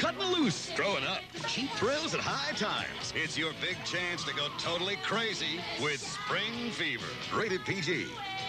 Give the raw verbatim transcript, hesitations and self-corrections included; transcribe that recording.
cutting loose, throwing up. Cheap thrills at high times. It's your big chance to go totally crazy with Spring Fever. Rated P G.